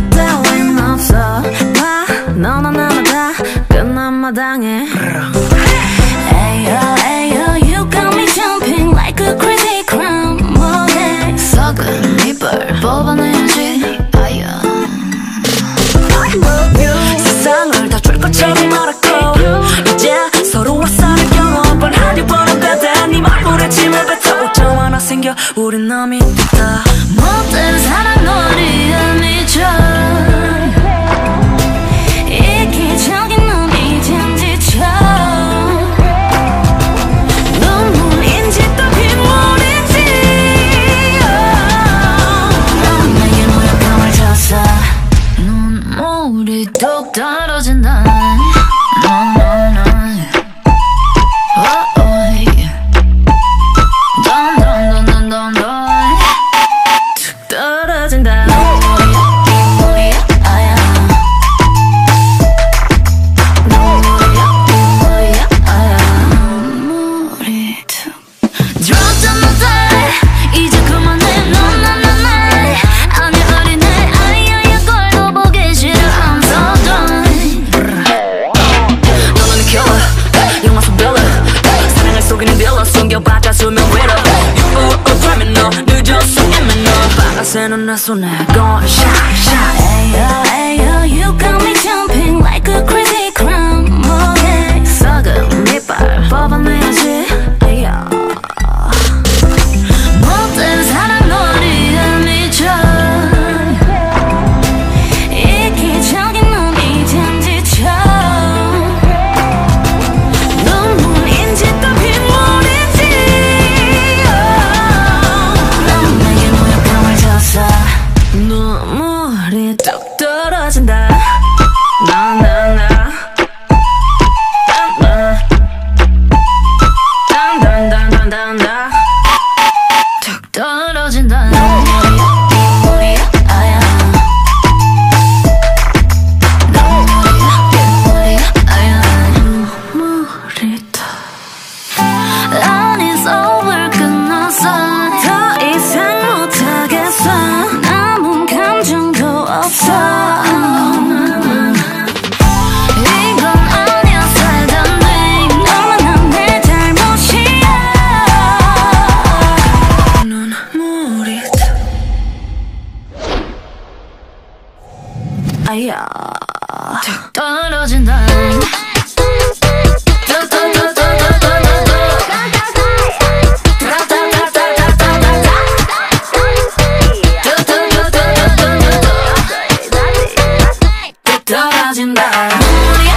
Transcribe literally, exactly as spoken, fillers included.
따윈 없어 봐 너나 나나 다 끝난 마당에 Ayo ayo you got me jumping like a crazy clown 뭐해 썩은 이불 뽑아내야지 아야 세상을 다 줄 것처럼 알았고 이제 서로 화살을 겨워 뻔하려 뻔한 배대 네 말불에 침을 뱉어 오점 하나 생겨 우린 남이 됐다 못된 사랑 놀이에 미쳐 이기적인 넌 이젠 지쳐 눈물인지 또 빗물인지 넌 내게 무력감을 줬어 눈물이 뚝 떨어진다 숨겨봤자 수면 위로 그러면 너 늦었어 이면 너 바라새는 내 손에 Gone shot shot Ayo ayo you got me jumping like a crazy clown 뭐해 썩은 이빨 뽑아내야지 Ayo 못된 사랑 놀이에 미쳐 이기적인 넌 이젠 지쳐 눈물인지 또 빗물인지 눈물이 뚝 떨어진다 나나나 단단단단단단 뚝 떨어진다 눈물이 아야 눈물이 아야 눈물이 다 아니 서울 끝났어 더 이상 못하겠어 남은 감정도 없어 이건 아니야 살던 내 너만 내 잘못이야 눈물이 아야 툭 떨어진다 떨어진다